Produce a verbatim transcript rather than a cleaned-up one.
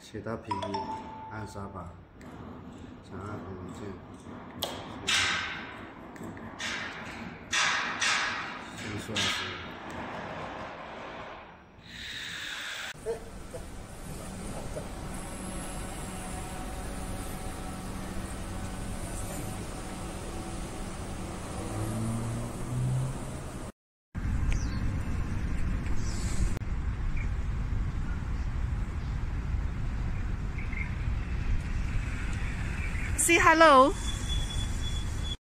切到平面，按沙把，长按红龙键，伸出来时。 Say hello.